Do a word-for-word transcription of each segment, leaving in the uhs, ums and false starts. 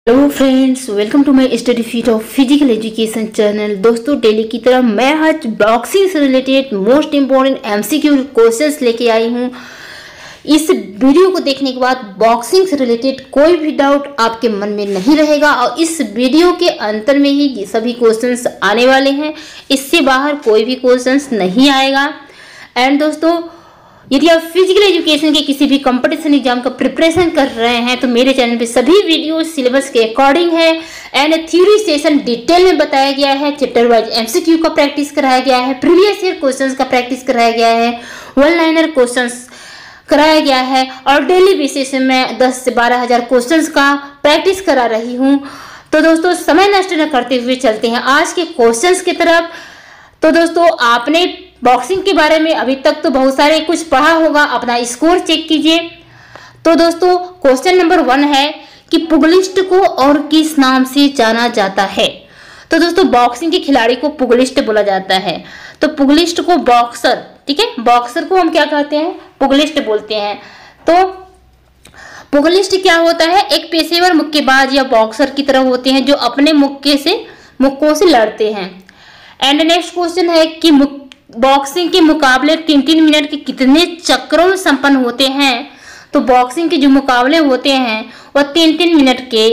Hello friends, welcome to my study feet of physical education channel. दोस्तों, daily की तरह मैं आज बॉक्सिंग से related most important MCQ questions लेके आई हूँ। इस वीडियो को देखने के बाद बॉक्सिंग से रिलेटेड कोई भी डाउट आपके मन में नहीं रहेगा और इस वीडियो के अंतर में ही सभी क्वेश्चंस आने वाले हैं। इससे बाहर कोई भी क्वेश्चंस नहीं आएगा। एंड दोस्तों, यदि आप फिजिकल एजुकेशन के किसी भी कंपटीशन एग्जाम का प्रिपरेशन कर रहे हैं तो मेरे चैनल पे सभी वीडियो सिलेबस के अकॉर्डिंग है एंड थ्योरी सेशन डिटेल में बताया गया है। चैप्टर वाइज एमसीक्यू का प्रैक्टिस कराया गया है, प्रीवियस ईयर क्वेश्चंस का प्रैक्टिस कराया गया है, वन लाइनर क्वेश्चंस कराया गया है और डेली बेसिस में दस से बारह हजार क्वेश्चंस का प्रैक्टिस करा रही हूँ। तो दोस्तों, समय नष्ट न करते हुए चलते हैं आज के क्वेश्चंस की तरफ। तो दोस्तों, आपने बॉक्सिंग के बारे में अभी तक तो बहुत सारे कुछ पढ़ा होगा, अपना स्कोर चेक कीजिए। तो दोस्तों, क्वेश्चन नंबर वन है कि पुगलिस्ट को और किस नाम से जाना जाता है। तो दोस्तों, बॉक्सिंग के खिलाड़ी को पुगलिस्ट बोला जाता है। तो पुगलिस्ट को बॉक्सर, ठीक है, बॉक्सर को हम क्या कहते हैं, पुगलिस्ट बोलते हैं। तो पुगलिस्ट क्या होता है, एक पेशेवर मुक्केबाज या बॉक्सर की तरह होते हैं जो अपने मुक्के से मुक्कों से लड़ते हैं। एंड नेक्स्ट क्वेश्चन है कि बॉक्सिंग के मुकाबले तीन तीन मिनट के कितने चक्रों में संपन्न होते हैं। तो बॉक्सिंग के जो मुकाबले होते हैं वह तीन तीन मिनट के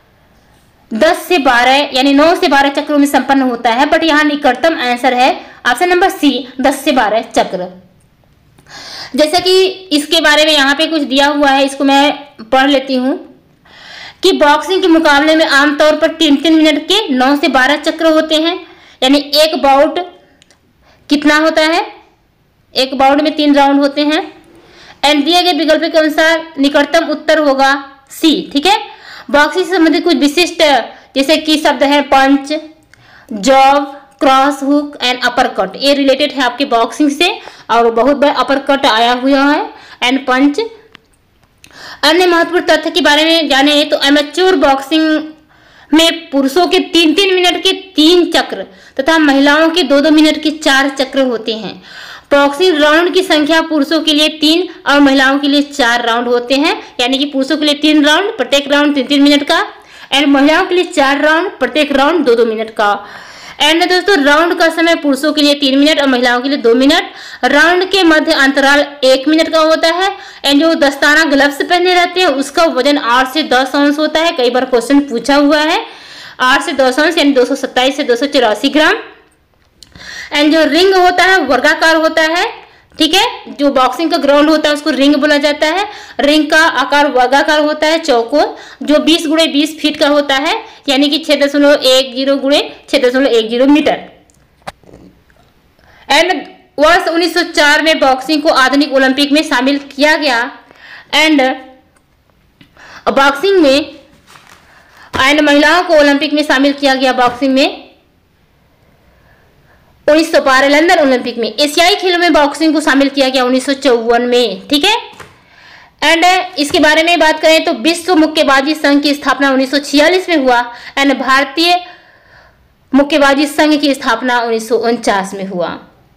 दस से बारह यानी नौ से बारह चक्रों में संपन्न होता है। बट यहाँ निकटतम आंसर है ऑप्शन नंबर सी, दस से बारह चक्र। जैसा कि इसके बारे में यहाँ पे कुछ दिया हुआ है, इसको मैं पढ़ लेती हूँ कि बॉक्सिंग के मुकाबले में आमतौर पर तीन तीन मिनट के नौ से बारह चक्र होते हैं। यानी एक बाउट कितना होता है, एक बाउट में तीन राउंड होते हैं। एंड दिए गए विकल्प के अनुसार निकटतम उत्तर होगा सी, ठीक है। बॉक्सिंग से संबंधित कुछ विशिष्ट जैसे कि शब्द है punch, jab, cross hook and uppercut, ये रिलेटेड है आपके बॉक्सिंग से। और बहुत बार अपर कट आया हुआ है एंड पंच। अन्य महत्वपूर्ण तथ्य के बारे में जाने तो एमेच्योर बॉक्सिंग में पुरुषों के तीन तीन मिनट के तीन चक्र तथा महिलाओं के दो दो मिनट के चार चक्र होते हैं। बॉक्सिंग राउंड की संख्या पुरुषों के लिए तीन और महिलाओं के लिए चार राउंड होते हैं। यानी कि पुरुषों के लिए तीन राउंड, प्रत्येक राउंड तीन तीन मिनट का, एंड महिलाओं के लिए चार राउंड, प्रत्येक राउंड दो दो मिनट का। एंड दोस्तों, राउंड का समय पुरुषों के लिए तीन मिनट और महिलाओं के लिए दो मिनट। राउंड के मध्य अंतराल एक मिनट का होता है। एंड जो दस्ताना ग्लव्स पहने रहते हैं उसका वजन आठ से दस औंस होता है। कई बार क्वेश्चन पूछा हुआ है, आठ से दस औंस यानी दो सौ सत्ताईस से दो सौ चौरासी ग्राम। एंड जो रिंग होता है वर्गाकार होता है, ठीक है। जो बॉक्सिंग का ग्राउंड होता है उसको रिंग बोला जाता है। रिंग का आकार वर्गाकार होता है, चौकोर, जो बीस गुणे बीस फीट का होता है। यानी कि छह दशमलव एक जीरो गुणे छह दशमलव एक जीरो मीटर। एंड वर्ष उन्नीस सौ चार में बॉक्सिंग को आधुनिक ओलंपिक में शामिल किया गया। एंड बॉक्सिंग में एंड महिलाओं को ओलंपिक में शामिल किया गया बॉक्सिंग में उन्नीस सौ बारह लंदन ओलंपिक में। एशियाई खेलों में बॉक्सिंग को शामिल किया गया उन्नीस सौ चौवन में, ठीक है। एंड इसके बारे में बात करें तो विश्व मुक्केबाजी संघ की स्थापना उन्नीस सौ छियालीस में हुआ। एंड भारतीय मुक्केबाजी संघ की स्थापना उन्नीस सौ उनचास में हुआ।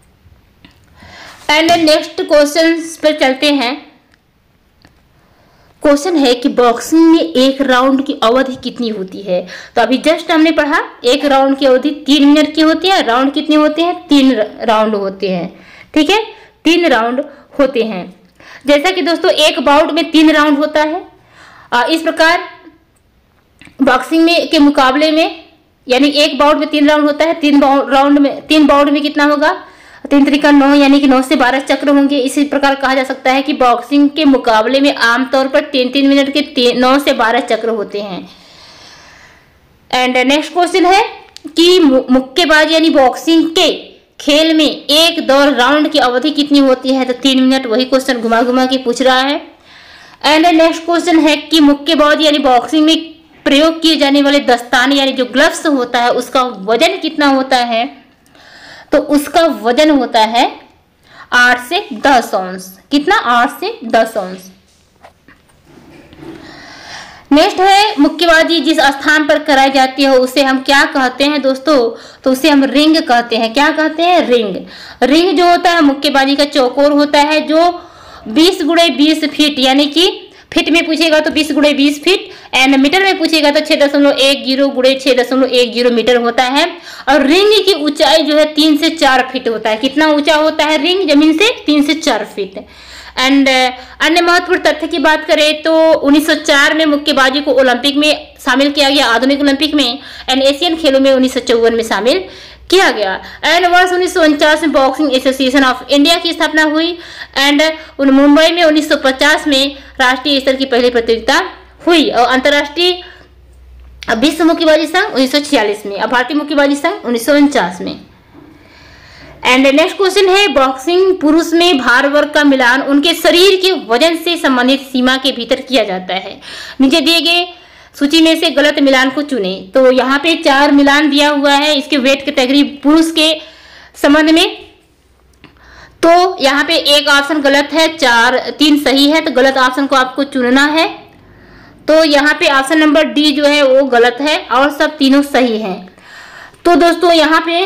एंड नेक्स्ट क्वेश्चन पर चलते हैं। क्वेश्चन है कि बॉक्सिंग में एक राउंड की अवधि कितनी होती है। तो अभी जस्ट हमने पढ़ा एक राउंड की अवधि तीन मिनट की होती है। राउंड कितने होते हैं, तीन राउंड होते हैं, ठीक है, तीन राउंड होते हैं। जैसा कि दोस्तों एक बाउट में तीन राउंड होता है। इस प्रकार बॉक्सिंग में के मुकाबले में यानी एक बाउट में तीन राउंड होता है। तीन राउंड में तीन बाउट में कितना होगा, तीन तरीका नौ, यानी कि नौ से बारह चक्र होंगे। इसी प्रकार कहा जा सकता है कि बॉक्सिंग के मुकाबले में आमतौर पर तीन तीन मिनट के नौ से बारह चक्र होते हैं। एंड नेक्स्ट क्वेश्चन है कि मुक्केबाजी यानी बॉक्सिंग के खेल में एक दौर राउंड की अवधि कितनी होती है। तो तीन मिनट, वही क्वेश्चन घुमा घुमा के पूछ रहा है। एंड नेक्स्ट क्वेश्चन है कि मुक्केबाजी यानी बॉक्सिंग में प्रयोग किए जाने वाले दस्ताने यानी जो ग्लव्स होता है उसका वजन कितना होता है। तो उसका वजन होता है आठ से दस औंस। कितना, आठ से दस औंस। नेक्स्ट है मुक्केबाजी जिस स्थान पर कराई जाती है उसे हम क्या कहते हैं दोस्तों। तो उसे हम रिंग कहते हैं। क्या कहते हैं, रिंग। रिंग जो होता है मुक्केबाजी का चौकोर होता है जो बीस गुणे बीस फीट यानी कि फीट में पूछेगा तो बीस गुणे बीस फीट, एंड मीटर में पूछेगा तो छह दशमलव एक जीरो गुणे छह दशमलव एक जीरो मीटर होता है। और रिंग की ऊंचाई जो है तीन से चार फीट होता है। कितना ऊंचा होता है रिंग जमीन से? तीन से चार फीट। एंड अन्य महत्वपूर्ण तथ्य की बात करें तो उन्नीस सौ चार में मुक्केबाजी को ओलंपिक में शामिल किया गया, आधुनिक ओलंपिक में, एंड एशियन खेलों में उन्नीस सौ चौवन में शामिल किया गया। एंड वर्ष उन्नीस सौ उनचास में बॉक्सिंग एसोसिएशन ऑफ इंडिया की स्थापना हुई। एंड मुंबई में उन्नीस सौ पचास में राष्ट्रीय स्तर की पहली प्रतियोगिता हुई। और अंतर्राष्ट्रीय विश्व मुक्केबाजी संघ उन्नीस सौ छियालीस में, और भारतीय मुक्केबाजी संघ उन्नीस सौ उनचास में। एंड नेक्स्ट क्वेश्चन है, बॉक्सिंग पुरुष में भार वर्ग का मिलान उनके शरीर के वजन से संबंधित सीमा के भीतर किया जाता है। नीचे दिए गए सूची में से गलत मिलान को चुने। तो यहाँ पे चार मिलान दिया हुआ है इसके वेट कैटेगरी पुरुष के संबंध में। तो यहाँ पे एक ऑप्शन गलत है, चार तीन सही है, तो गलत ऑप्शन को आपको चुनना है। तो यहाँ पे ऑप्शन नंबर डी जो है वो गलत है और सब तीनों सही हैं। तो दोस्तों यहाँ पे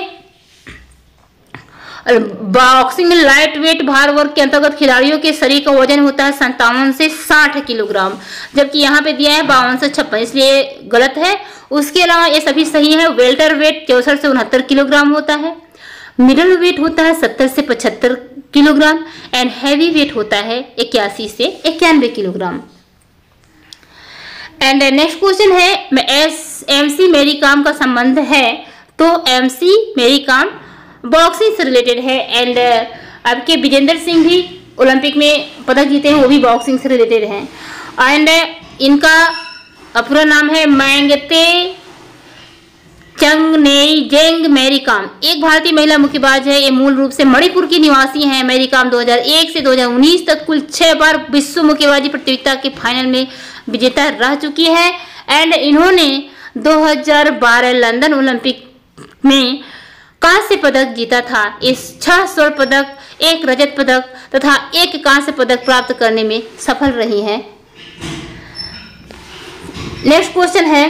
बॉक्सिंग में लाइट वेट भार वर्ग के अंतर्गत खिलाड़ियों के शरीर का वजन होता है संतावन से साठ किलोग्राम, जबकि यहाँ पे दिया है बावन से छप्पन, इसलिए गलत है। उसके अलावा ये सभी सही है। वेल्टर वेट चौसठ से उनहत्तर किलोग्राम होता है, मिडल वेट होता है सत्तर से पचहत्तर किलोग्राम, एंड हैवी वेट होता है इक्यासी से इक्यानवे किलोग्राम। एंड नेक्स्ट क्वेश्चन है, S M C Mary Kom का संबंध है। तो एम सी मेरी काम बॉक्सिंग से रिलेटेड है। एंड आपके विजेंद्र सिंह भी ओलंपिक में पदक जीते हैं, वो भी बॉक्सिंग से रिलेटेड हैं। एंड इनका पूरा नाम है मैंगते चंगनेजेंग मैरी काम, एक भारतीय महिला मुक्केबाज है। ये मूल रूप से मणिपुर की निवासी हैं। मैरी काम दो हज़ार एक से दो हज़ार उन्नीस तक कुल छह बार विश्व मुक्केबाजी प्रतियोगिता के फाइनल में विजेता रह चुकी है। एंड इन्होंने दो हज़ार बारह लंदन ओलंपिक में कांस्य पदक जीता था। इस छह स्वर्ण पदक, एक रजत पदक तथा एक कांस्य पदक प्राप्त करने में सफल रही हैं। नेक्स्ट क्वेश्चन है,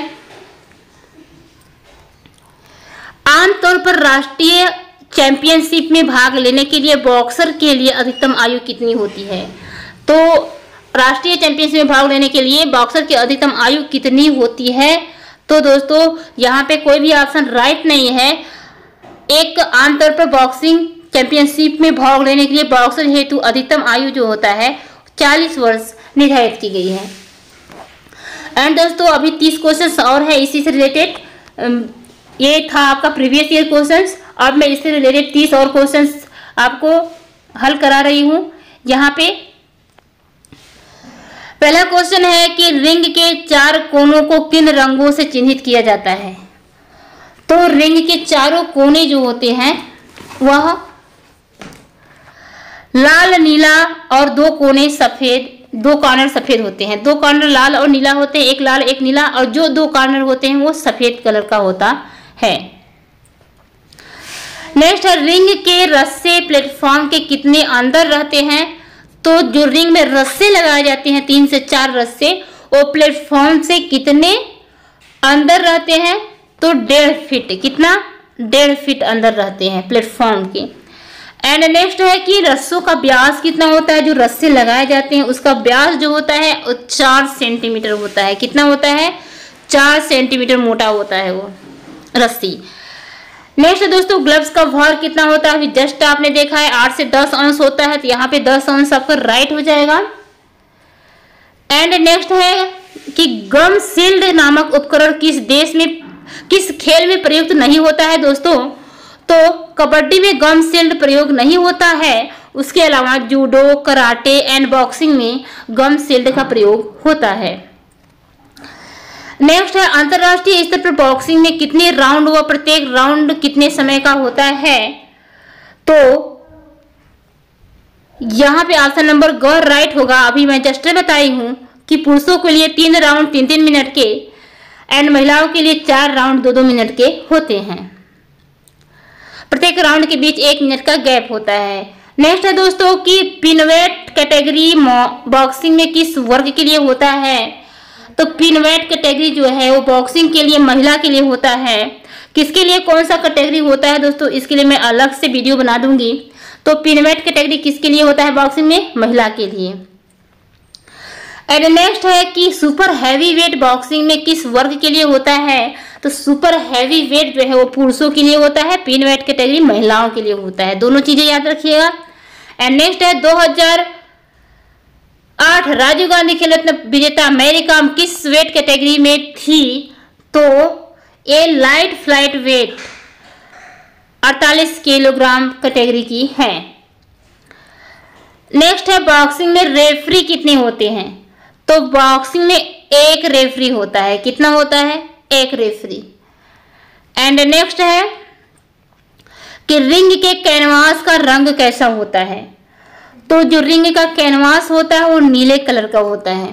आमतौर पर राष्ट्रीय चैंपियनशिप में भाग लेने के लिए बॉक्सर के लिए अधिकतम आयु कितनी होती है? तो राष्ट्रीय चैंपियनशिप में भाग लेने के लिए बॉक्सर की अधिकतम आयु कितनी होती है? तो दोस्तों यहाँ पे कोई भी ऑप्शन राइट नहीं है। एक आमतौर पर बॉक्सिंग चैंपियनशिप में भाग लेने के लिए बॉक्सर हेतु अधिकतम आयु जो होता है चालीस वर्ष निर्धारित की गई है। एंड दोस्तों अभी तीस क्वेश्चंस और है इसी से रिलेटेड। ये था आपका प्रीवियस ईयर क्वेश्चंस। अब मैं इससे रिलेटेड तीस और क्वेश्चंस आपको हल करा रही हूँ। यहाँ पे पहला क्वेश्चन है कि रिंग के चार कोनों को किन रंगों से चिन्हित किया जाता है? तो रिंग के चारों कोने जो होते हैं वह लाल, नीला और दो कोने सफेद, दो कॉर्नर सफेद होते हैं। दो कॉर्नर लाल और नीला होते हैं, एक लाल एक नीला, और जो दो कॉर्नर होते हैं वो सफेद कलर का होता है। नेक्स्ट है, रिंग के रस्से प्लेटफॉर्म के कितने अंदर रहते हैं? तो जो रिंग में रस्से लगाए जाते हैं, तीन से चार रस्से, वो प्लेटफॉर्म से कितने अंदर रहते हैं? तो डेढ़ फीट। कितना? डेढ़ फीट अंदर रहते हैं प्लेटफॉर्म के। एंड नेक्स्ट है कि रस्सों का व्यास कितना होता है? जो रस्से लगाए जाते हैं उसका व्यास जो होता है वो चार सेंटीमीटर होता है। कितना होता है? चार सेंटीमीटर मोटा होता है वो रस्सी। नेक्स्ट है दोस्तों, ग्लव्स का भार कितना होता है? अभी जस्ट आपने देखा है आठ से दस अंश होता है, तो यहाँ पे दस अंश आपका राइट हो जाएगा। एंड नेक्स्ट है कि गम शील्ड नामक उपकरण किस देश में, किस खेल में प्रयुक्त नहीं होता है? दोस्तों तो कबड्डी में गम शील्ड प्रयोग नहीं होता है। उसके अलावा जूडो, कराटे एंड बॉक्सिंग में गम शील्ड का प्रयोग होता है। नेक्स्ट है, अंतरराष्ट्रीय स्तर पर बॉक्सिंग में कितने राउंड व प्रत्येक राउंड कितने समय का होता है? तो यहाँ पे ऑप्शन नंबर ग राइट होगा। अभी मैं जस्ट बताई हूँ कि पुरुषों के लिए तीन राउंड तीन तीन मिनट के एंड महिलाओं के लिए चार राउंड दो दो मिनट के होते हैं। प्रत्येक राउंड के बीच एक मिनट का गैप होता है। नेक्स्ट है दोस्तों कि पिनवेट कैटेगरी बॉक्सिंग में किस वर्ग के लिए होता है? तो पिनवेट कैटेगरी जो है वो बॉक्सिंग के लिए महिला के लिए होता है। किसके लिए कौन सा कैटेगरी होता है दोस्तों, इसके लिए मैं अलग से वीडियो बना दूंगी। तो पिनवेट कैटेगरी किसके लिए होता है? बॉक्सिंग में महिला के लिए। एंड नेक्स्ट है कि सुपर हैवी वेट बॉक्सिंग में किस वर्ग के लिए होता है? तो सुपर हैवी वेट जो है वो पुरुषों के लिए होता है, पिन वेट कैटेगरी महिलाओं के लिए होता है। दोनों चीजें याद रखिएगा। एंड नेक्स्ट है दो हज़ार आठ राजीव गांधी खेल रत्न विजेता मैरी कॉम किस वेट कैटेगरी में थी? तो ए लाइट फ्लाइट वेट अड़तालीस किलोग्राम कैटेगरी की है। नेक्स्ट है बॉक्सिंग में रेफरी कितने होते हैं? तो बॉक्सिंग में एक रेफरी होता है। कितना होता है? एक रेफरी। एंड नेक्स्ट है कि रिंग के कैनवास का रंग कैसा होता है? तो जो रिंग का कैनवास होता है वो नीले कलर का होता है।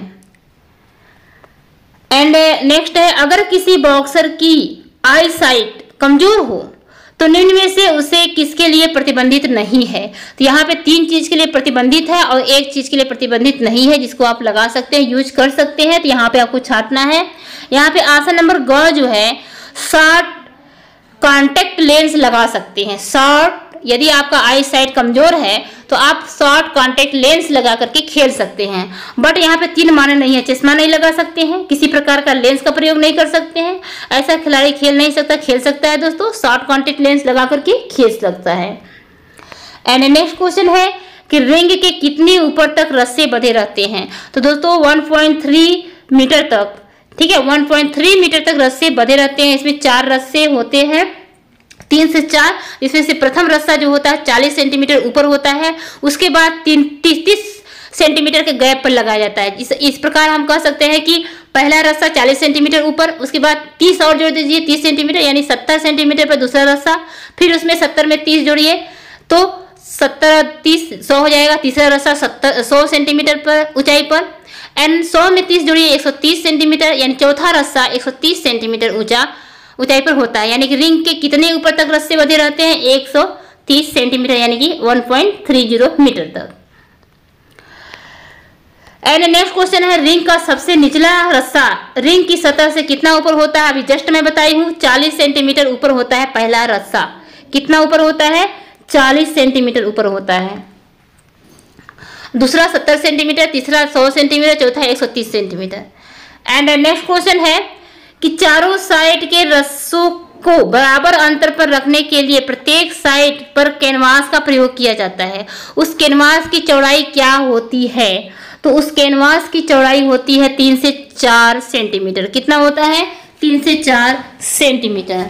एंड नेक्स्ट है अगर किसी बॉक्सर की आई साइट कमजोर हो तो निम्न में से उसे किसके लिए प्रतिबंधित नहीं है? तो यहाँ पे तीन चीज के लिए प्रतिबंधित है और एक चीज के लिए प्रतिबंधित नहीं है, जिसको आप लगा सकते हैं, यूज कर सकते हैं। तो यहाँ पे आपको छांटना है। यहाँ पे आसन नंबर ग जो है शॉर्ट कॉन्टेक्ट लेंस लगा सकते हैं। शॉर्ट, यदि आपका आई साइट कमजोर है तो आप शॉर्ट कॉन्टेक्ट लेंस लगा करके खेल सकते हैं। बट यहाँ पे तीन माने नहीं है, चश्मा नहीं लगा सकते हैं, किसी प्रकार का लेंस का प्रयोग नहीं कर सकते हैं, ऐसा खिलाड़ी खेल नहीं सकता। खेल सकता है दोस्तों, शॉर्ट कॉन्टेक्ट लेंस लगा करके खेल सकता है। एंड नेक्स्ट क्वेश्चन है कि रिंग के कितने ऊपर तक रस्से बंधे रहते हैं? तो दोस्तों एक पॉइंट तीन मीटर तक, ठीक है, एक पॉइंट तीन मीटर तक रस्से बंधे रहते हैं। इसमें चार रस्से होते हैं, तीन से चार। इसमें से प्रथम रस्सा जो होता है चालीस सेंटीमीटर ऊपर होता है, उसके बाद तीन तीस तीस सेंटीमीटर के गैप पर लगाया जाता है। इस इस प्रकार हम कह सकते हैं कि पहला रस्सा चालीस सेंटीमीटर ऊपर, उसके बाद तीस और जोड़ दीजिए तीस सेंटीमीटर, यानी सत्तर सेंटीमीटर पर दूसरा रस्सा, फिर उसमें सत्तर में तीस जोड़िए तो सत्तर तीस सौ हो जाएगा। तीसरा रस्सा सत्तर सौ सेंटीमीटर पर ऊंचाई पर, एंड सौ में तीस जोड़िए एक सौ तीस सेंटीमीटर, यानी चौथा रस्सा एक सौ तीस सेंटीमीटर ऊंचा ऊंचाई पर होता है। यानी कि रिंग के कितने ऊपर तक रस्से बंधे रहते हैं? एक सौ तीस सेंटीमीटर, यानी कि एक पॉइंट तीस मीटर तक। एंड नेक्स्ट क्वेश्चन है रिंग का सबसे निचला रस्सा रिंग की सतह से कितना ऊपर होता है? अभी जस्ट मैं बताई हूँ चालीस सेंटीमीटर ऊपर होता है पहला रस्सा। कितना ऊपर होता है? चालीस सेंटीमीटर ऊपर होता है। दूसरा सत्तर सेंटीमीटर, तीसरा सौ सेंटीमीटर, चौथा एक सौ तीस सेंटीमीटर। एंड नेक्स्ट क्वेश्चन है कि चारों साइड के रस्सों को बराबर अंतर पर रखने के लिए प्रत्येक साइड पर कैनवास का प्रयोग किया जाता है। उस कैनवास की चौड़ाई क्या होती है? तो उस कैनवास की चौड़ाई होती है तीन से चार सेंटीमीटर। कितना होता है? तीन से चार सेंटीमीटर।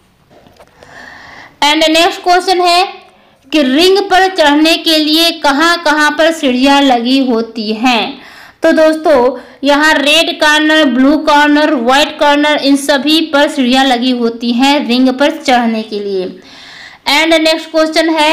एंड नेक्स्ट क्वेश्चन है कि रिंग पर चढ़ने के लिए कहां कहां पर सीढ़ियां लगी होती हैं? तो दोस्तों यहाँ red corner, blue corner, white corner, इन सभी पर सीढ़ियां लगी होती हैं रिंग पर चढ़ने के लिए। एंड नेक्स्ट क्वेश्चन है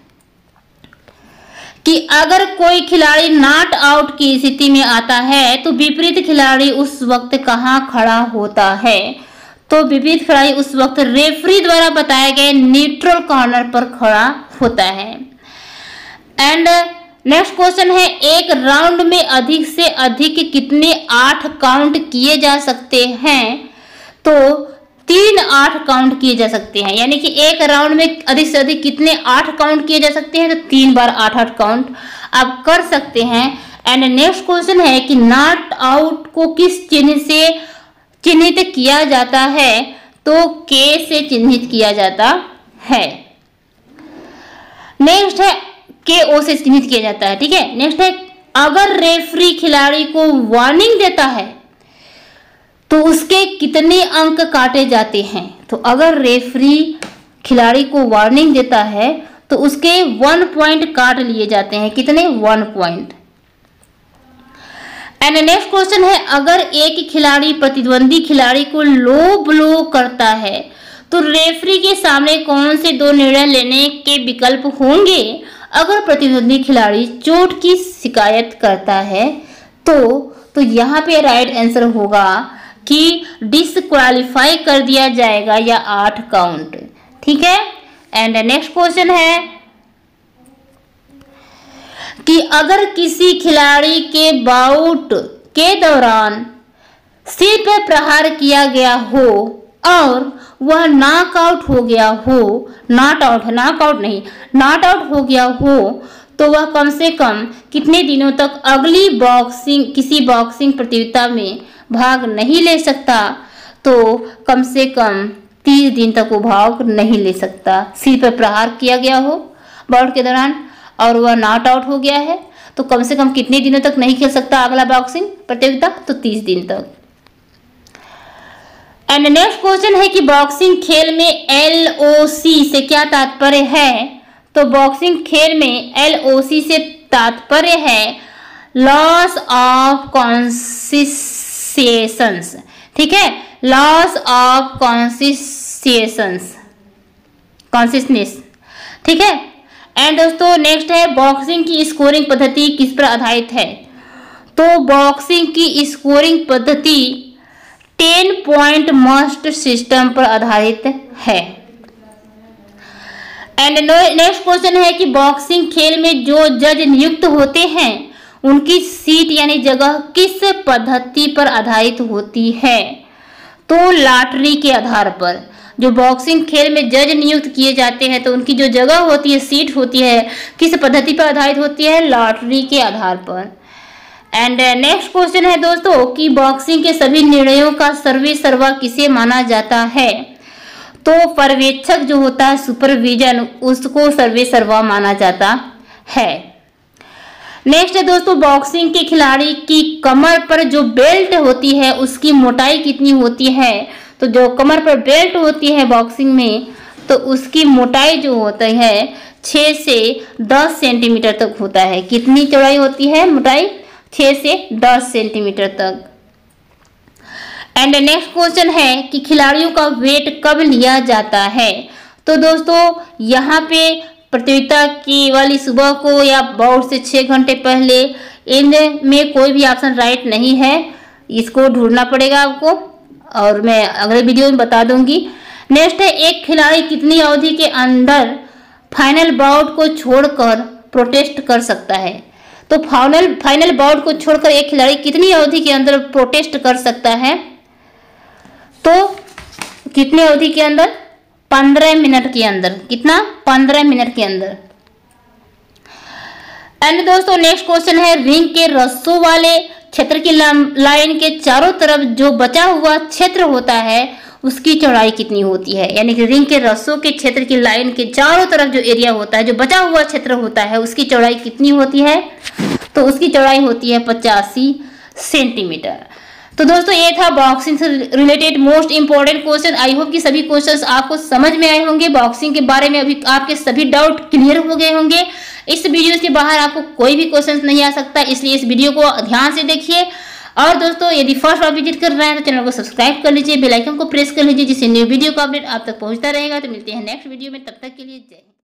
कि अगर कोई खिलाड़ी नॉट आउट की स्थिति में आता है तो विपरीत खिलाड़ी उस वक्त कहाँ खड़ा होता है? तो विपरीत खिलाड़ी उस वक्त रेफरी द्वारा बताए गए न्यूट्रल कॉर्नर पर खड़ा होता है। एंड नेक्स्ट क्वेश्चन है एक राउंड में अधिक से अधिक कितने आठ काउंट किए जा सकते हैं? तो तीन आठ काउंट किए जा सकते हैं। यानी कि एक राउंड में अधिक से अधिक कितने आठ काउंट किए जा सकते हैं? तो तीन बार आठ आठ काउंट आप कर सकते हैं। एंड नेक्स्ट क्वेश्चन है कि नॉट आउट को किस चिन्ह से चिन्हित किया जाता है? तो के से चिन्हित किया जाता है। नेक्स्ट है के ओ से चिन्हित किया जाता है, ठीक है। नेक्स्ट है अगर रेफरी खिलाड़ी को वार्निंग देता है तो उसके कितने अंक काटे जाते हैं? तो अगर रेफरी खिलाड़ी को वार्निंग देता है तो उसके वन पॉइंट काट लिए जाते हैं। कितने? One point. And next question है अगर एक खिलाड़ी प्रतिद्वंदी खिलाड़ी को लो ब्लो करता है तो रेफरी के सामने कौन से दो निर्णय लेने के विकल्प होंगे? अगर प्रतिद्वंदी खिलाड़ी चोट की शिकायत करता है तो तो यहाँ पे राइट आंसर होगा कि डिसक्वालीफाई कर दिया जाएगा या आठ काउंट, ठीक है। एंड नेक्स्ट क्वेश्चन है कि अगर किसी खिलाड़ी के बाउट के दौरान सिर पर प्रहार किया गया हो और वह नॉकआउट हो गया हो, नॉट आउट है, नॉकआउट नहीं, नॉट आउट हो गया हो, तो तो वह कम से कम कितने दिनों तक अगली बॉक्सिंग किसी बॉक्सिंग प्रतियोगिता में भाग नहीं ले सकता? तो कम से कम तीस दिन तक वो भाग नहीं ले सकता। सिर पर प्रहार किया गया हो बाउट के दौरान और वह नॉट आउट हो गया है, तो कम से कम कितने दिनों तक नहीं खेल सकता अगला बॉक्सिंग प्रतियोगिता? तो तीस दिन तक। एंड नेक्स्ट क्वेश्चन है कि बॉक्सिंग खेल में एल ओ सी से क्या तात्पर्य है? तो बॉक्सिंग खेल में एल ओ सी से तात्पर्य है लॉस ऑफ कॉन्सियसनेस। ठीक है, लॉस ऑफ कॉन्सियसनेस कॉन्सियसनेस ठीक है। एंड दोस्तों नेक्स्ट है बॉक्सिंग की स्कोरिंग पद्धति किस पर आधारित है? तो बॉक्सिंग की स्कोरिंग पद्धति टेन पॉइंट मस्ट सिस्टम पर आधारित है। एंड नेक्स्ट क्वेश्चन है कि बॉक्सिंग खेल में जो जज नियुक्त होते हैं उनकी सीट यानी जगह किस पद्धति पर आधारित होती है? तो लॉटरी के आधार पर। जो बॉक्सिंग खेल में जज नियुक्त किए जाते हैं तो उनकी जो जगह होती है, सीट होती है, किस पद्धति पर आधारित होती है? लॉटरी के आधार पर। एंड नेक्स्ट क्वेश्चन है दोस्तों कि बॉक्सिंग के सभी निर्णयों का सर्वे सर्वा किसे माना जाता है? तो पर्यवेक्षक जो होता है, सुपरविजन, उसको सर्वे सर्वा माना जाता है। नेक्स्ट है दोस्तों बॉक्सिंग के खिलाड़ी की कमर पर जो बेल्ट होती है उसकी मोटाई कितनी होती है? तो जो कमर पर बेल्ट होती है बॉक्सिंग में तो उसकी मोटाई जो होती है छः से दस सेंटीमीटर तक होता है। कितनी चौड़ाई होती है? मोटाई छः से दस सेंटीमीटर तक। एंड नेक्स्ट क्वेश्चन है कि खिलाड़ियों का वेट कब लिया जाता है? तो दोस्तों यहाँ पे प्रतियोगिता की वाली सुबह को या बाउट से छः घंटे पहले, इनमें कोई भी ऑप्शन राइट नहीं है, इसको ढूंढना पड़ेगा आपको और मैं अगले वीडियो में बता दूंगी। नेक्स्ट है एक खिलाड़ी कितनी अवधि के अंदर फाइनल बाउट को छोड़कर प्रोटेस्ट कर सकता है? तो फाइनल फाइनल बाउट को छोड़कर एक खिलाड़ी कितनी अवधि के अंदर प्रोटेस्ट कर सकता है? तो कितनी अवधि के अंदर? पंद्रह मिनट के अंदर। कितना? पंद्रह मिनट के अंदर। एंड दोस्तों नेक्स्ट क्वेश्चन है रिंग के रस्सों वाले क्षेत्र की लाइन के चारों तरफ जो बचा हुआ क्षेत्र होता है उसकी चौड़ाई कितनी होती है? यानी कि रिंग के रस्सों के क्षेत्र की लाइन के चारों तरफ जो एरिया होता है, जो बचा हुआ क्षेत्र होता है, उसकी चौड़ाई कितनी होती है? तो उसकी चौड़ाई होती है पचासी सेंटीमीटर। तो दोस्तों ये था बॉक्सिंग से related most important question. I hope कि सभी क्वेश्चंस आपको समझ में आए होंगे। बॉक्सिंग के बारे में अभी आपके सभी डाउट क्लियर हो गए होंगे। इस वीडियो के बाहर आपको कोई भी क्वेश्चन नहीं आ सकता, इसलिए इस वीडियो को ध्यान से देखिए। और दोस्तों यदि फर्स्ट बार विजिट कर रहे हैं तो चैनल को सब्सक्राइब कर लीजिए, बेल आइकन को प्रेस कर लीजिए, जिससे न्यू वीडियो का अपडेट आप तक पहुंचता रहेगा। तो मिलते हैं नेक्स्ट वीडियो में, तब तक के लिए जय हिंद।